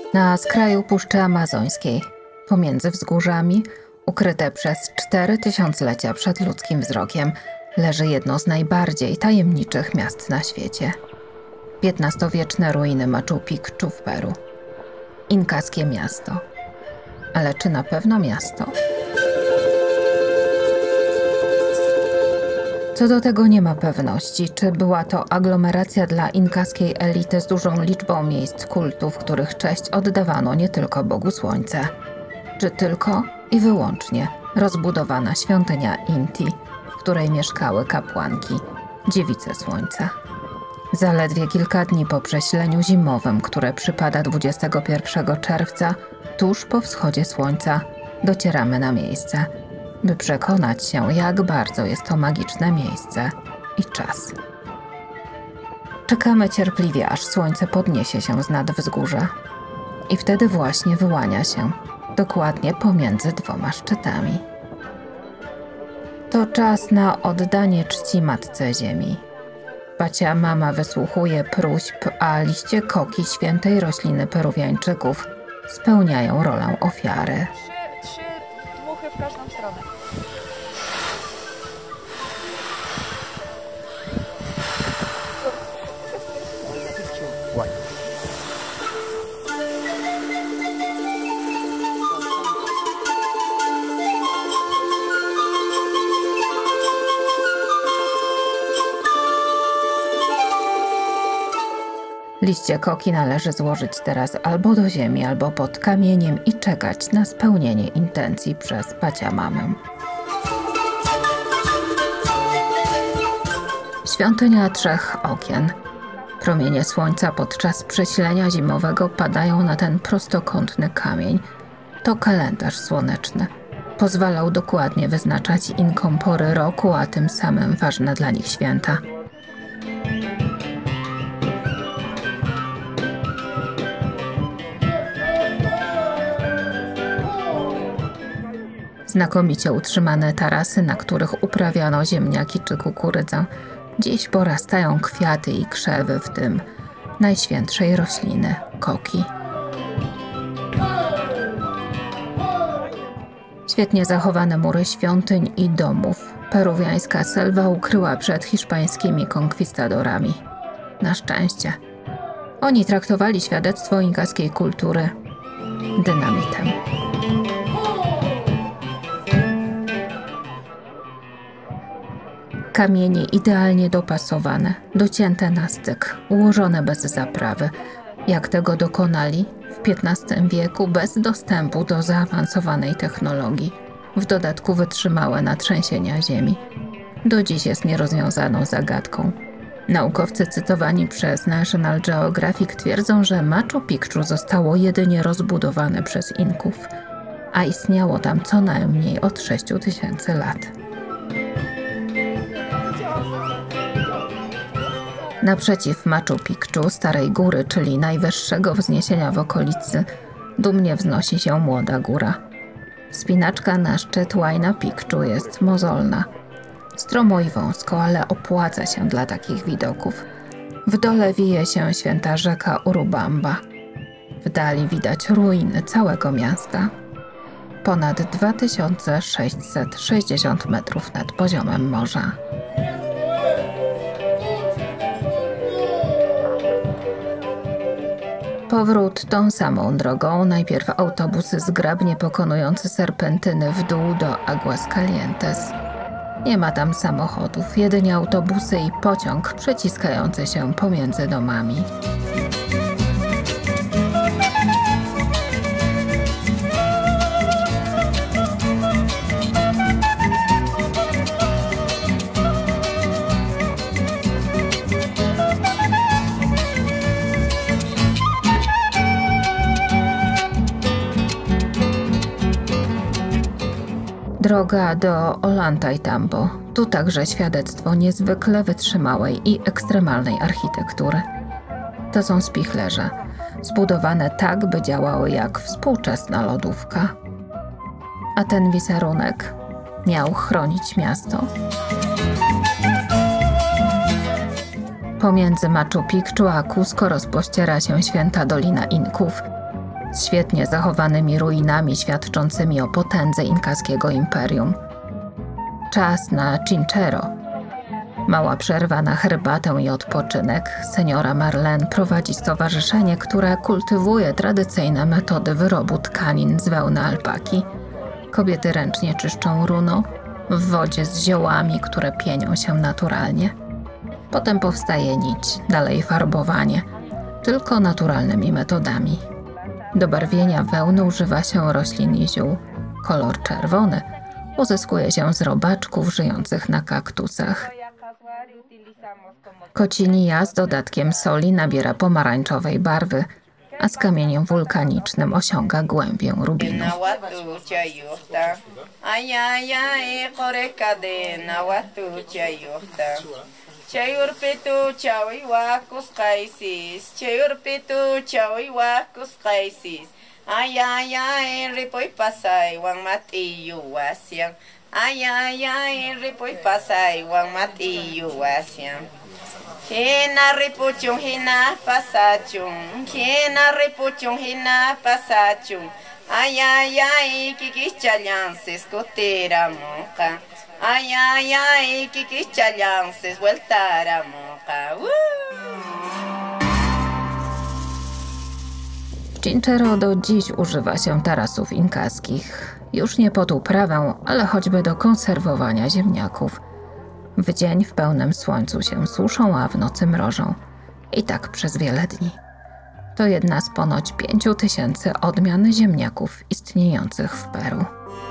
Na skraju Puszczy Amazońskiej, pomiędzy wzgórzami, ukryte przez 4000-lecia przed ludzkim wzrokiem, leży jedno z najbardziej tajemniczych miast na świecie. XV-wieczne ruiny Machu Picchu w Peru. Inkaskie miasto. Ale czy na pewno miasto? Co do tego nie ma pewności, czy była to aglomeracja dla inkaskiej elity z dużą liczbą miejsc kultu, w których cześć oddawano nie tylko Bogu Słońca, czy tylko i wyłącznie rozbudowana świątynia Inti, w której mieszkały kapłanki, dziewice Słońca. Zaledwie kilka dni po przesileniu zimowym, które przypada 21 czerwca, tuż po wschodzie Słońca, docieramy na miejsce, by przekonać się, jak bardzo jest to magiczne miejsce i czas. Czekamy cierpliwie, aż słońce podniesie się z nad wzgórza. I wtedy właśnie wyłania się, dokładnie pomiędzy dwoma szczytami. To czas na oddanie czci Matce Ziemi. Pachamama wysłuchuje próśb, a liście koki, świętej rośliny Peruwiańczyków, spełniają rolę ofiary. Trzy dmuchy w każdą stronę. Liście koki należy złożyć teraz albo do ziemi, albo pod kamieniem i czekać na spełnienie intencji przez Pachamamę. Świątynia trzech okien. Promienie słońca podczas przesilenia zimowego padają na ten prostokątny kamień. To kalendarz słoneczny. Pozwalał dokładnie wyznaczać Inkom pory roku, a tym samym ważne dla nich święta. Znakomicie utrzymane tarasy, na których uprawiano ziemniaki czy kukurydzę. Dziś porastają kwiaty i krzewy, w tym najświętszej rośliny koki. Świetnie zachowane mury świątyń i domów peruwiańska selwa ukryła przed hiszpańskimi konkwistadorami. Na szczęście. Oni traktowali świadectwo inkaskiej kultury dynamitem. Kamienie idealnie dopasowane, docięte na styk, ułożone bez zaprawy, jak tego dokonali w XV wieku bez dostępu do zaawansowanej technologii, w dodatku wytrzymałe na trzęsienia ziemi. Do dziś jest nierozwiązaną zagadką. Naukowcy cytowani przez National Geographic twierdzą, że Machu Picchu zostało jedynie rozbudowane przez Inków, a istniało tam co najmniej od 6000 lat. Naprzeciw Machu Picchu, Starej Góry, czyli najwyższego wzniesienia w okolicy, dumnie wznosi się młoda góra. Wspinaczka na szczyt Huayna Picchu jest mozolna. Stromo i wąsko, ale opłaca się dla takich widoków. W dole wije się święta rzeka Urubamba. W dali widać ruiny całego miasta. Ponad 2660 metrów nad poziomem morza. Powrót tą samą drogą, najpierw autobusy zgrabnie pokonujące serpentyny w dół do Aguascalientes. Nie ma tam samochodów, jedynie autobusy i pociąg przeciskający się pomiędzy domami. Droga do Ollantaytambo. Tu także świadectwo niezwykle wytrzymałej i ekstremalnej architektury. To są spichlerze, zbudowane tak, by działały jak współczesna lodówka. A ten wizerunek miał chronić miasto? Pomiędzy Machu Picchu a Cusco rozpościera się święta Dolina Inków. z świetnie zachowanymi ruinami świadczącymi o potędze inkaskiego imperium. Czas na Chinchero. Mała przerwa na herbatę i odpoczynek. Seniora Marlene prowadzi stowarzyszenie, które kultywuje tradycyjne metody wyrobu tkanin z wełny alpaki. Kobiety ręcznie czyszczą runo w wodzie z ziołami, które pienią się naturalnie. Potem powstaje nić, dalej farbowanie, tylko naturalnymi metodami. Do barwienia wełny używa się roślin i ziół. Kolor czerwony uzyskuje się z robaczków żyjących na kaktusach. Kocinia z dodatkiem soli nabiera pomarańczowej barwy, a z kamieniem wulkanicznym osiąga głębię rubinu. Ripoy pasay wang matiyu wasyang. Ripoy pasay wang matiyu wasyang. Hina ripuchung hina pasachung. Hina ripuchung hina pasachung. Kikichalyanses kutira moka. Kikichalyanses vueltara moka. W Chinchero do dziś używa się tarasów inkaskich. Już nie pod uprawę, ale choćby do konserwowania ziemniaków. W dzień w pełnym słońcu się suszą, a w nocy mrożą. I tak przez wiele dni. To jedna z ponoć 5000 odmian ziemniaków istniejących w Peru.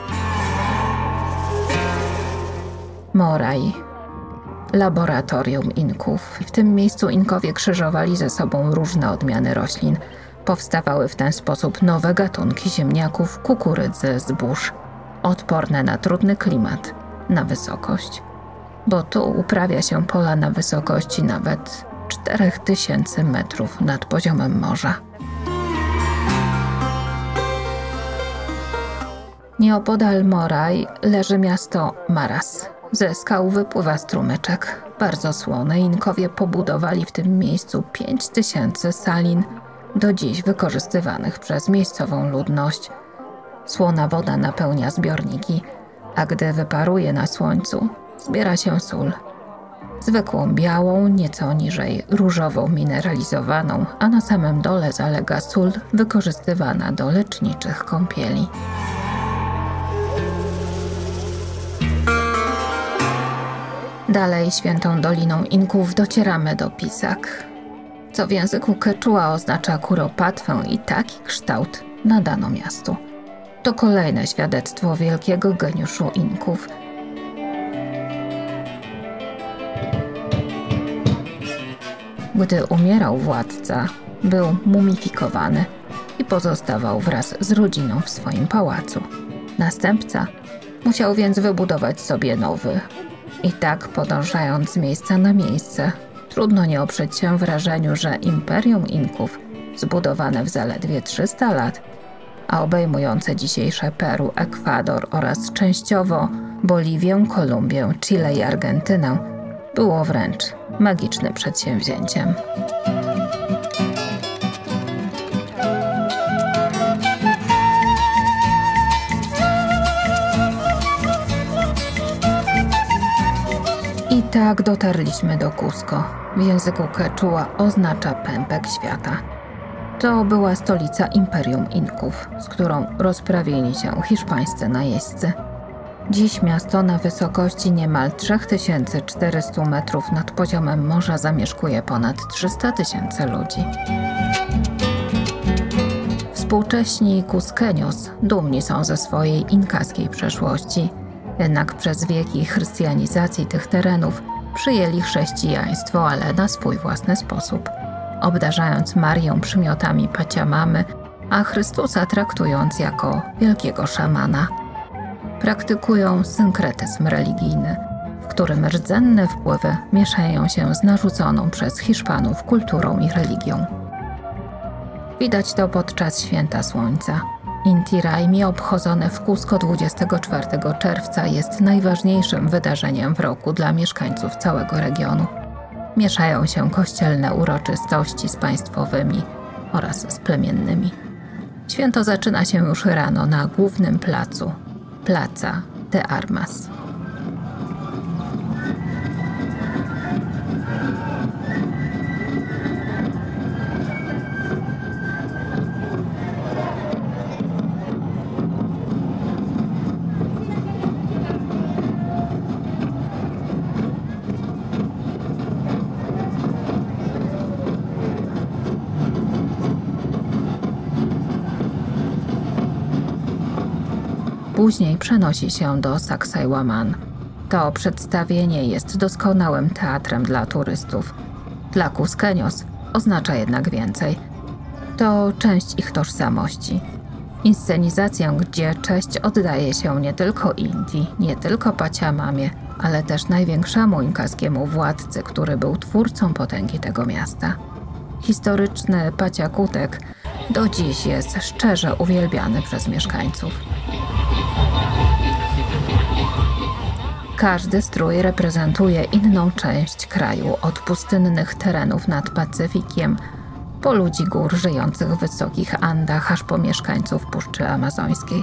Moray. Laboratorium Inków. W tym miejscu Inkowie krzyżowali ze sobą różne odmiany roślin. Powstawały w ten sposób nowe gatunki ziemniaków, kukurydzy, zbóż, odporne na trudny klimat, na wysokość. Bo tu uprawia się pola na wysokości nawet 4000 metrów nad poziomem morza. Nieopodal Moray leży miasto Maras. Ze skał wypływa strumyczek, bardzo słony. Inkowie pobudowali w tym miejscu 5000 salin, do dziś wykorzystywanych przez miejscową ludność. Słona woda napełnia zbiorniki, a gdy wyparuje na słońcu, zbiera się sól. Zwykłą białą, nieco niżej różową mineralizowaną, a na samym dole zalega sól wykorzystywana do leczniczych kąpieli. Dalej świętą doliną Inków docieramy do Pisac, co w języku quechua oznacza kuropatwę i taki kształt nadano miastu. To kolejne świadectwo wielkiego geniuszu Inków. Gdy umierał władca, był mumifikowany i pozostawał wraz z rodziną w swoim pałacu. Następca musiał więc wybudować sobie nowy. I tak podążając z miejsca na miejsce, trudno nie oprzeć się wrażeniu, że imperium Inków, zbudowane w zaledwie 300 lat, a obejmujące dzisiejsze Peru, Ekwador oraz częściowo Boliwię, Kolumbię, Chile i Argentynę, było wręcz magicznym przedsięwzięciem. I tak dotarliśmy do Cusco. W języku quechua oznacza pępek świata. To była stolica Imperium Inków, z którą rozprawili się hiszpańscy najeźdźcy. Dziś miasto na wysokości niemal 3400 metrów nad poziomem morza zamieszkuje ponad 300 000 ludzi. Współcześni Cusqueños dumni są ze swojej inkaskiej przeszłości. Jednak przez wieki chrystianizacji tych terenów przyjęli chrześcijaństwo, ale na swój własny sposób, obdarzając Marię przymiotami Paciamamy, a Chrystusa traktując jako wielkiego szamana. Praktykują synkretyzm religijny, w którym rdzenne wpływy mieszają się z narzuconą przez Hiszpanów kulturą i religią. Widać to podczas Święta Słońca. Inti Raymi obchodzone w Cusco 24 czerwca jest najważniejszym wydarzeniem w roku dla mieszkańców całego regionu. Mieszają się kościelne uroczystości z państwowymi oraz z plemiennymi. Święto zaczyna się już rano na głównym placu, Plaza de Armas. Później przenosi się do Sacsayhuaman. To przedstawienie jest doskonałym teatrem dla turystów. Dla Cusqueños oznacza jednak więcej. To część ich tożsamości. Inscenizację, gdzie cześć oddaje się nie tylko Indii, nie tylko Pachamamie, ale też największemu inkaskiemu władcy, który był twórcą potęgi tego miasta. Historyczny Pachakutek do dziś jest szczerze uwielbiany przez mieszkańców. Każdy strój reprezentuje inną część kraju, od pustynnych terenów nad Pacyfikiem, po ludzi gór żyjących w wysokich Andach, aż po mieszkańców Puszczy Amazońskiej.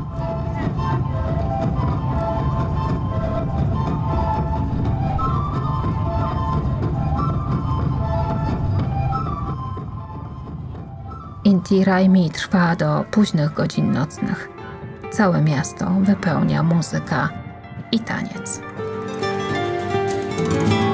Inti Raymi trwa do późnych godzin nocnych. Całe miasto wypełnia muzyka i taniec.